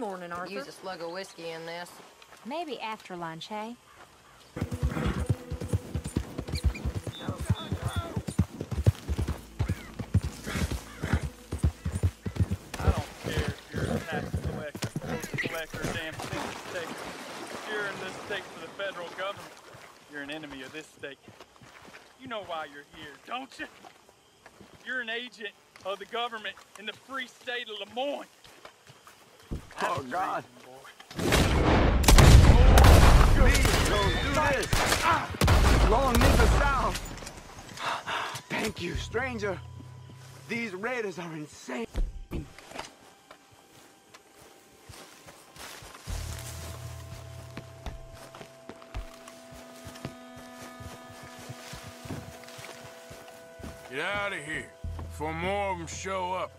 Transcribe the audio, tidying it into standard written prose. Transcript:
morning, Arthur. Use a slug of whiskey in this. Maybe after lunch, hey? I don't care if you're a tax collector, or damn census taker. If you're in this state for the federal government, you're an enemy of this state. You know why you're here, don't you? You're an agent of the government in the free state of Lemoyne. Oh, God. Please, don't do this. Long nigga south. Thank you, stranger. These raiders are insane. Get out of here before more of them show up.